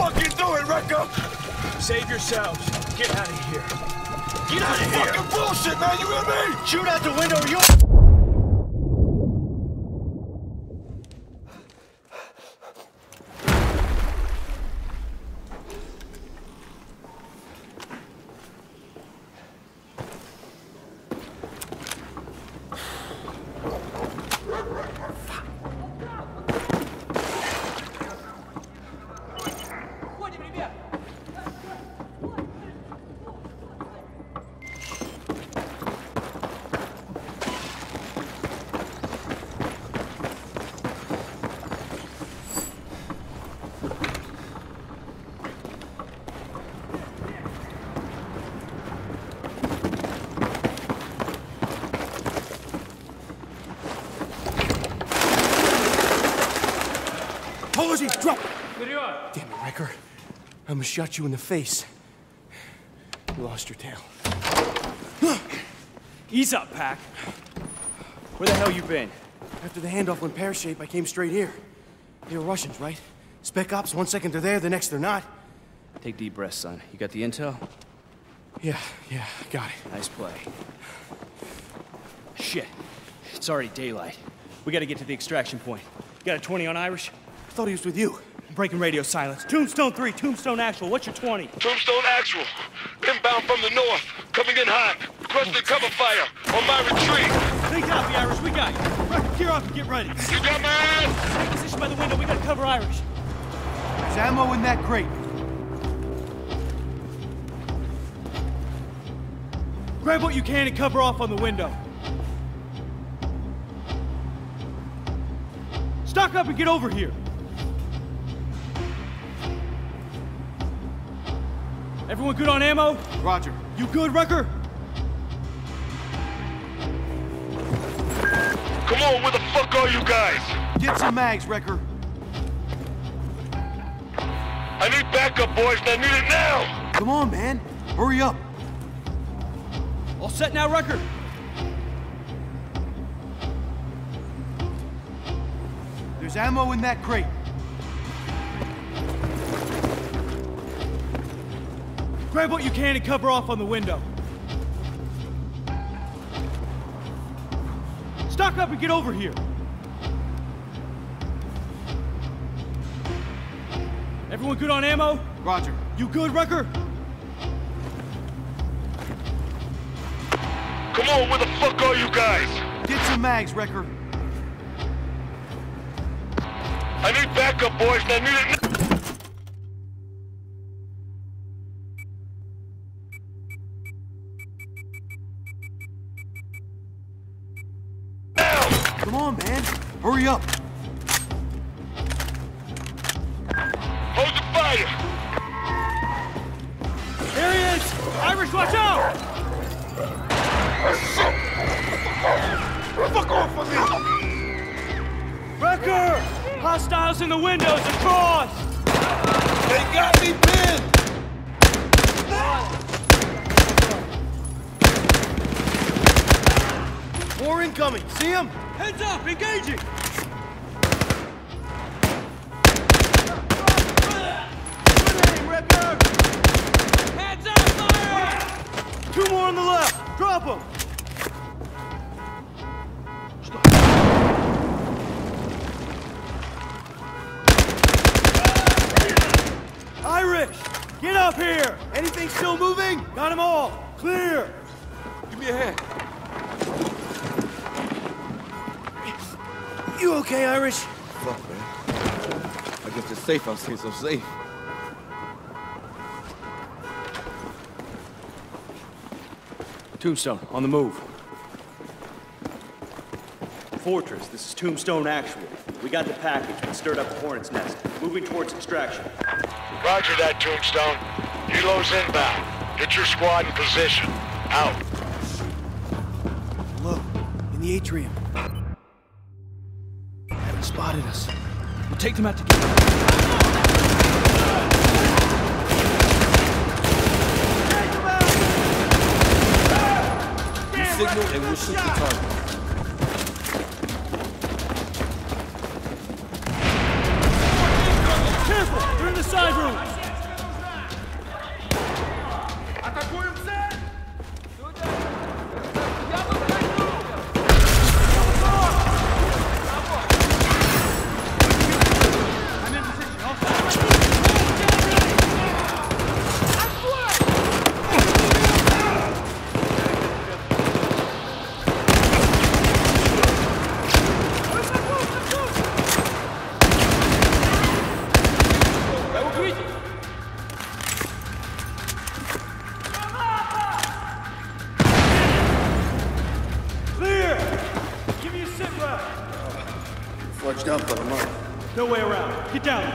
fucking do it, Wrecker! Save yourselves. Get out of here. Get out of here! Fucking bullshit, man, you hear me? Shoot out the window, you... Drop! Damn it, Wrecker. I almost shot you in the face. You lost your tail. Ease up, Pac. Where the hell you been? After the handoff went pear-shaped, I came straight here. They were Russians, right? Spec ops, 1 second they're there, the next they're not. Take deep breaths, son. You got the intel? Yeah, got it. Nice play. Shit. It's already daylight. We gotta get to the extraction point. You got a 20 on Irish? I thought he was with you. Breaking radio silence. Tombstone 3, Tombstone Actual. What's your 20? Tombstone Actual. Inbound from the north. Coming in hot. Requesting cover fire on my retreat. They copy, Irish. We got you. Record, gear up and get ready. You got my ass? Take position by the window. We gotta cover Irish. There's ammo in that crate. Grab what you can and cover off on the window. Stock up and get over here. Everyone good on ammo? Roger. You good, Wrecker? Come on, where the fuck are you guys? Get some mags, Wrecker. I need backup, boys, and I need it now! Come on, man. Hurry up. All set now, Wrecker? There's ammo in that crate. Grab what you can and cover off on the window. Stock up and get over here. Everyone good on ammo? Roger. You good, Wrecker? Come on, where the fuck are you guys? Get some mags, Wrecker. I need backup, boys, and I need it now! Come on, man. Hurry up. Hold the fire! There he is! Irish, watch out! Fuck off of me! Wrecker! Hostiles in the windows across! They got me pinned! More incoming. See him? Heads up! Engaging! Heads up! Fire! 2 more on the left. Drop them. Irish! Get up here! Anything still moving? Got them all! Clear! Give me a hand. You okay, Irish? Fuck, man. I guess it's safe. I'll stay so safe. Tombstone, on the move. Fortress, this is Tombstone Actual. We got the package, but stirred up a hornet's nest. Moving towards extraction. Roger that, Tombstone. Helo's inbound. Get your squad in position. Out. Look, in the atrium. Haven't spotted us. We'll take them out together. You signal and we'll shoot the target. Careful! They're in the side room! Атакуем цель! Flushed up for a month. No way around. Get down.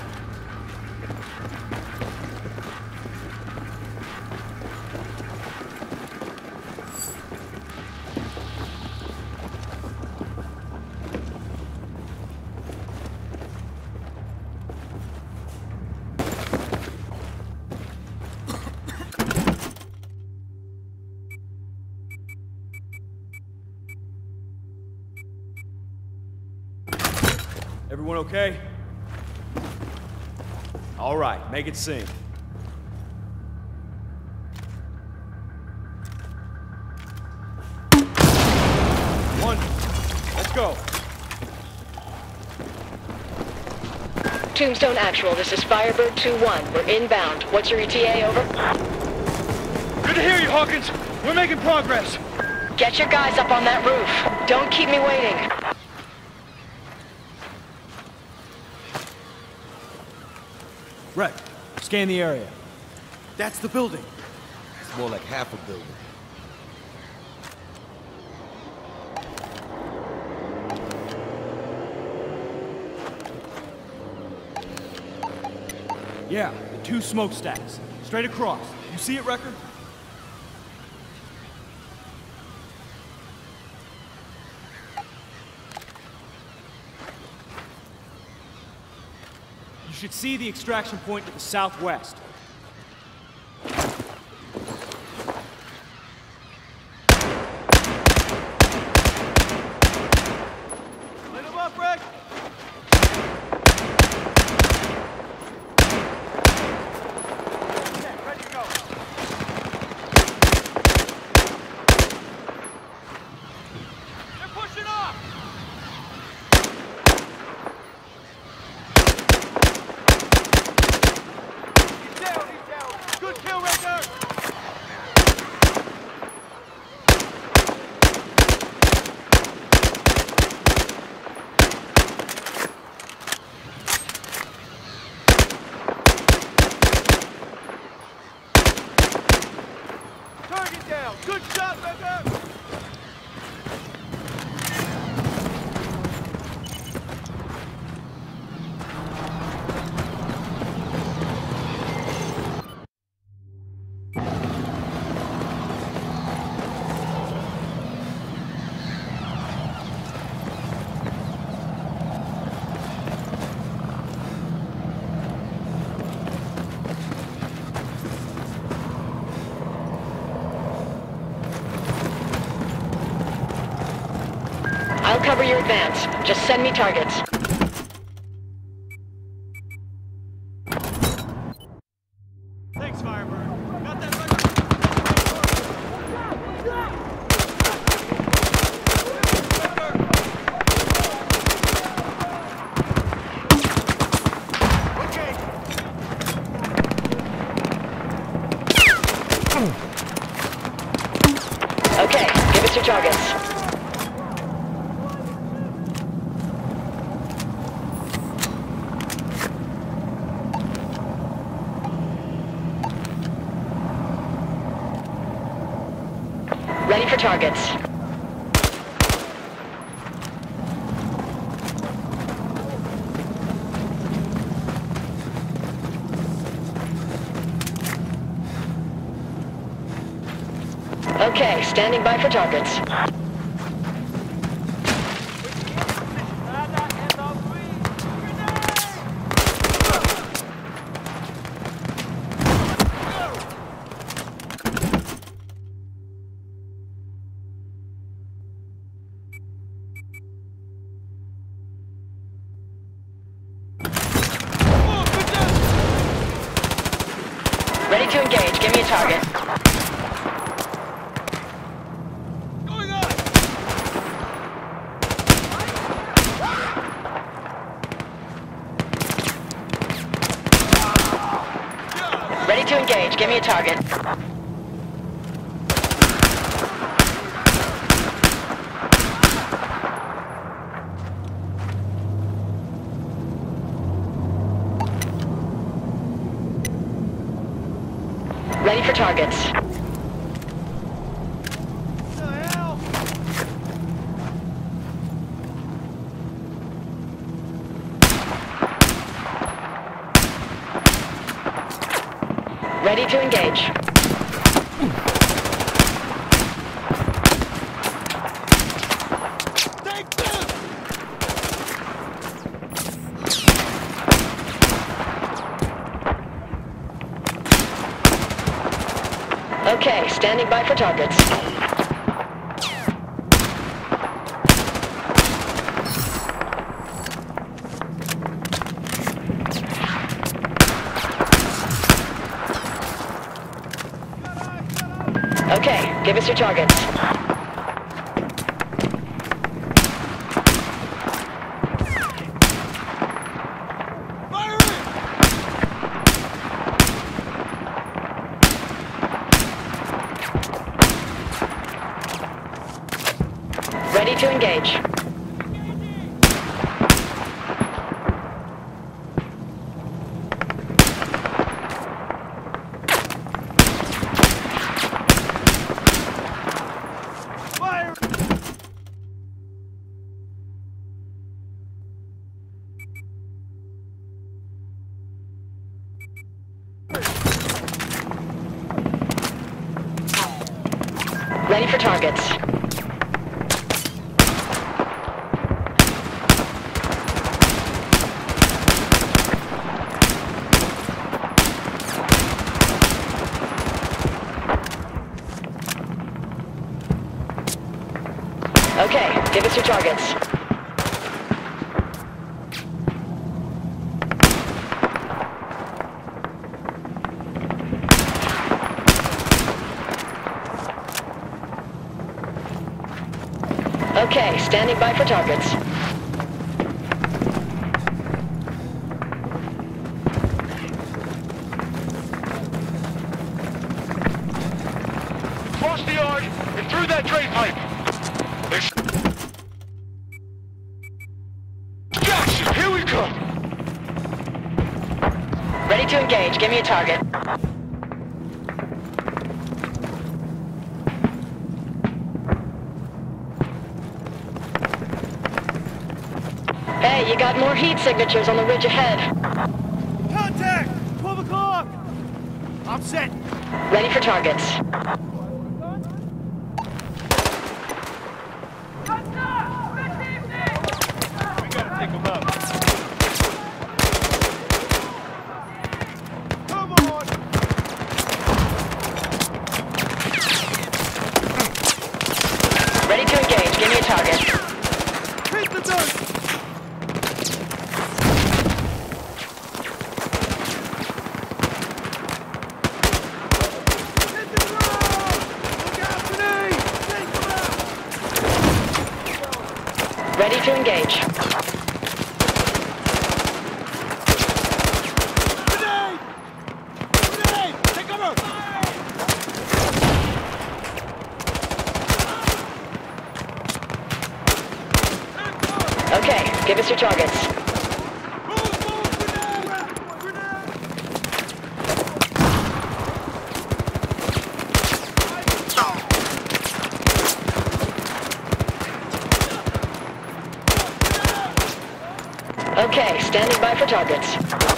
Everyone okay? All right, make it sing. One, let's go. Tombstone Actual, this is Firebird 2-1. We're inbound. What's your ETA, over? Good to hear you, Hawkins. We're making progress. Get your guys up on that roof. Don't keep me waiting. Rec, scan the area. That's the building. It's more like half a building. Yeah, the 2 smokestacks. Straight across. You see it, Wrecker? You should see the extraction point to the southwest. Lit him up, Rick! Ready to go. They're pushing off! He's down! Good kill, Wrecker! Target down! Good shot, Wrecker! I'll cover your advance. Just send me targets. Thanks, Firebird. Got that Okay, give us your targets. Ready for targets. Okay, standing by for targets. Ready to engage. Give me a target. Going on! Ready to engage. Give me a target. Ready for targets. Ready to engage. Take this! Okay, standing by for targets. Okay, give us your targets. Ready to engage. Ready for targets. Okay, give us your targets. Okay, standing by for targets. Cross the yard and through that drain pipe. Jackson, here we come. Ready to engage. Give me a target. Hey, you got more heat signatures on the ridge ahead. Contact! 12 o'clock! I'm set. Ready for targets. We gotta take him out. Come on! Ready to engage. Give me a target. Hit the dirt! Ready to engage. Grenade! Grenade! Take cover! Okay, give us your targets. Okay, standing by for targets.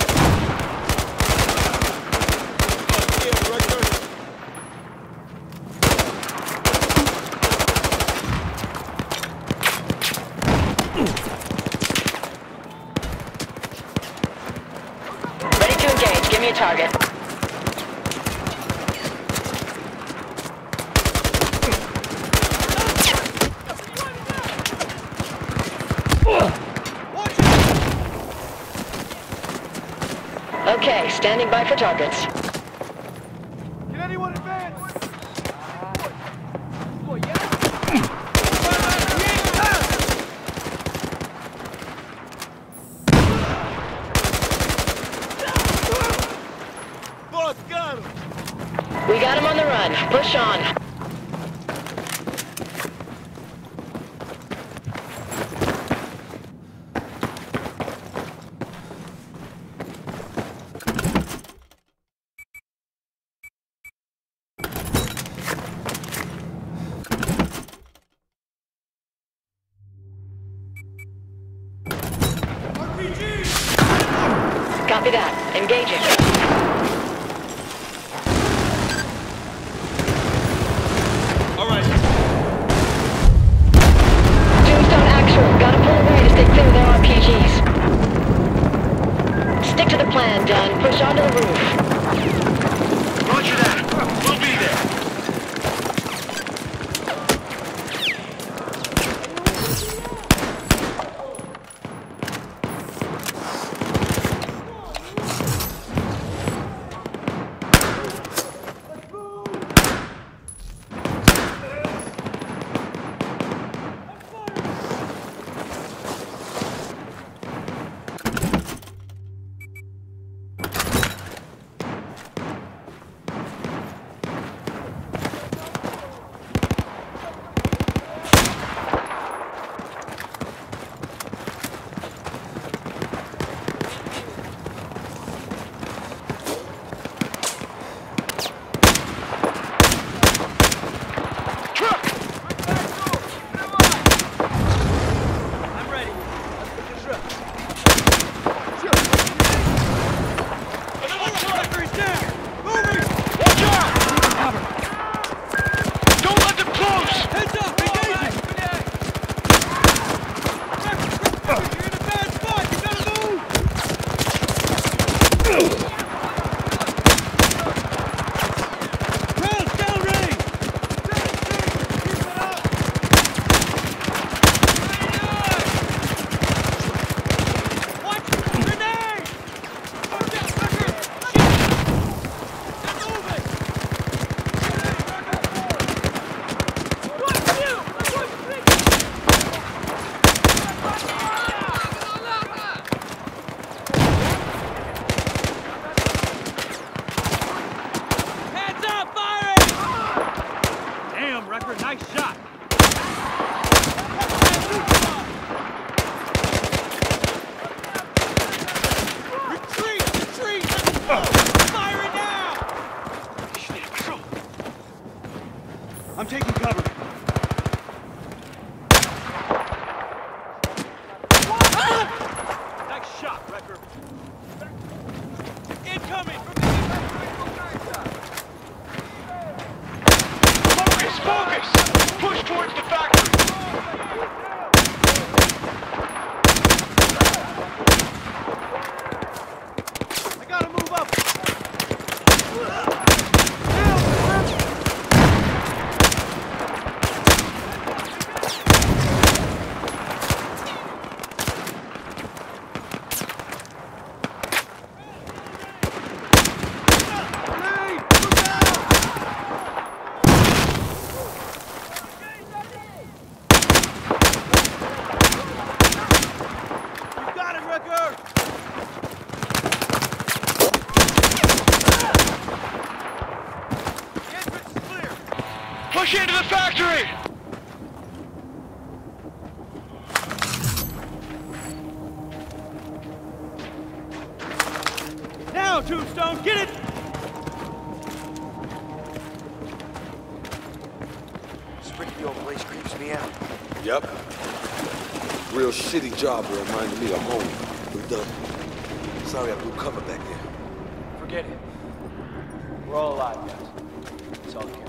Ready to engage. Give me a target. Okay, standing by for targets. We got him on the run. Push on. Copy that. Engaging. All right. Tombstone actual. Gotta pull away to stay clear of their RPGs. Stick to the plan, Dunn. Push onto the roof. Roger that. We'll be there. Nice shot. Retreat! Retreat! Firing now! I'm taking cover. Nice shot, Wrecker. Incoming! Focus! Push towards the factory! I gotta move up! Push into the factory! Now, Tombstone, get it! Springfield place creeps me out. Yep. Real shitty job that reminded me of home. We're done. Sorry I blew cover back there. Forget it. We're all alive, guys. That's all that counts.